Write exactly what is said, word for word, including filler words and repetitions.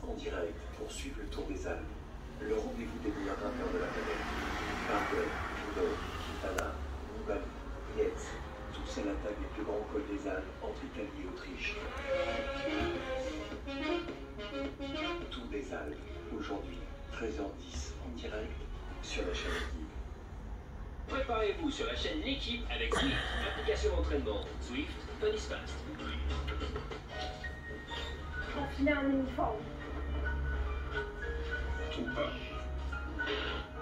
en direct pour suivre le Tour des Alpes. Le rendez-vous des meilleurs grimpeurs de la planète. Barguil, Tudor, Quintana, Nibali, Yates. Tous à l'attaque des plus grands cols des Alpes entre Italie et Autriche. Tour des Alpes, aujourd'hui, treize heures dix en direct sur la chaîne L'équipe. Préparez-vous sur la chaîne L'équipe avec Zwift, application d'entraînement. Zwift, Fun is Fast. Enfiler un uniforme. Tout pas.